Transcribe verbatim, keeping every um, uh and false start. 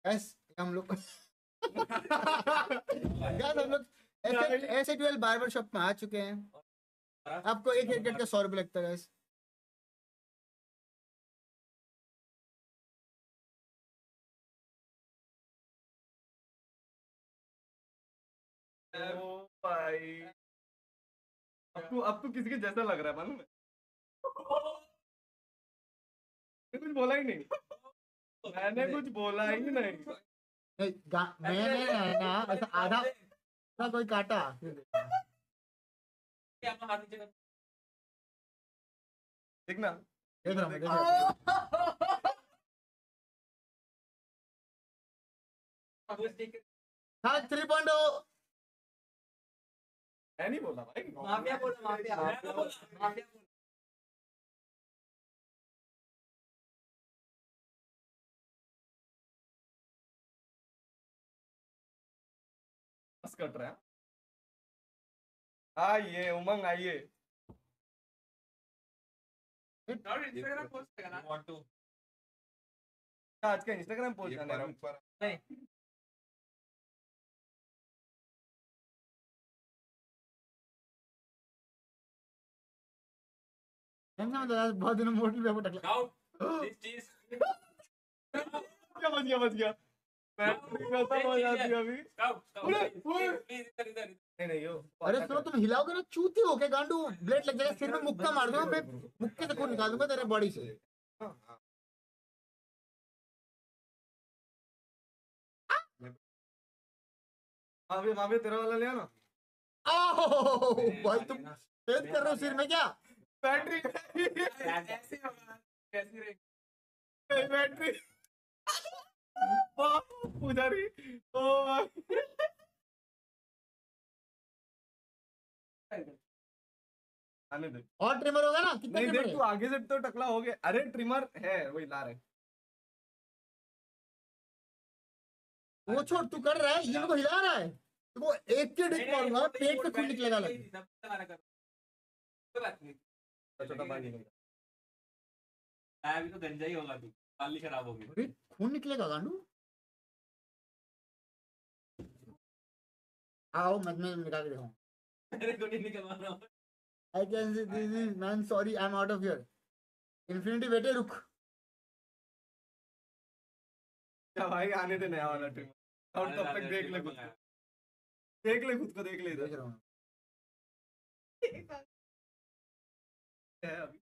Gas हम लोग gas हम लोग ऐसे ऐसे ट्वेल्व बार्बर शॉप में आ चुके हैं। आपको एक हेयर कट का सौ रुपये लगता है गैस। ओ भाई अब तू अब तू किसी के जैसा लग रहा है मालूम है। कुछ बोला ही नहीं, मैंने कुछ बोला ही नहीं। मैंने ना ऐसा आधा ना कोई काटा देखना देख रहा हूँ देख रहा हूँ थ्री पॉइंट मैं नहीं बोला भाई, माफिया बोला माफिया माफिया बस कट रहा है। आइए उमंग आइए। इंस्टाग्राम पोस्ट करेगा ना वांट टू आज का इंस्टाग्राम पोस्ट करना है नहीं बहुत दिनों मोटी पे टकला आउट दिस चीज क्या बच गया बच गया। मैं खत्म हो जाती अभी। स्काउट स्काउट प्लीज इधर इधर नहीं नहीं यो अरे सुनो तुम हिलाओगे ना चूती हो के गांडू ब्लेड लग जाएगा सिर में मुक्का मार दूंगा मैं मुक्के से खून निकाल दूंगा तेरे बॉडी से। अभी अभी तेरा वाला लिया ना। आओ भाई तुम तेज कर रहे हो सिर में क्या बैटरी ऐसे होगा कैसी रे बैटरी पुजारी ओ भाई आने दे। और ट्रिमर होगा ना कितना नहीं ट्रिमर देख तू आगे से तो टकला हो गया। अरे ट्रिमर है वही ला रहे। वो छोड़ तू कर रहा है ये को हिला रहा है तुमको एक के डिक मारूंगा पेट से खून निकलेगा लग छोटा पानी निकल अभी तो गंजा ही होगा तू पाली खराब होगी अरे खून निकलेगा गांडू। आओ मैं मैं निकाल के दिखाऊं मेरे को नहीं निकलवा रहा हूं I can see this is man sorry I am out of here infinity बेटे रुक क्या भाई आने दे नया वाला ट्रिमर और तब तक देख ले खुद को देख ले खुद को देख ले देख रहा हूं है अभी